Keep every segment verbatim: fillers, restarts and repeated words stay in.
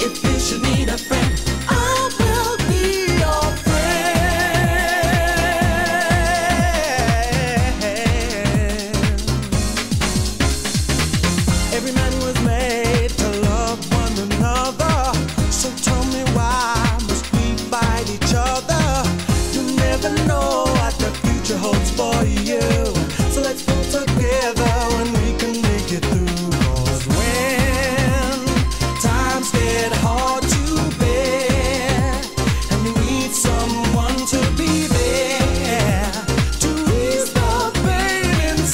If you should need a friend, I will be your friend. Every man was made to love one another, so tell me why must we fight each other? You never know what the future holds for you, so let's pull together when we can make it through. 'Cause when times get hard to bear and you need someone to be there to ease the pain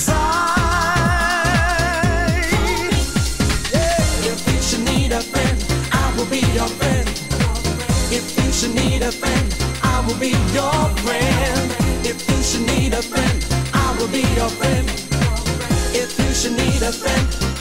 inside, yeah. If you should need a friend, I will be your friend. If you should need a friend, I will be your friend. If you should need a friend, I will be your friend. If you should need a friend,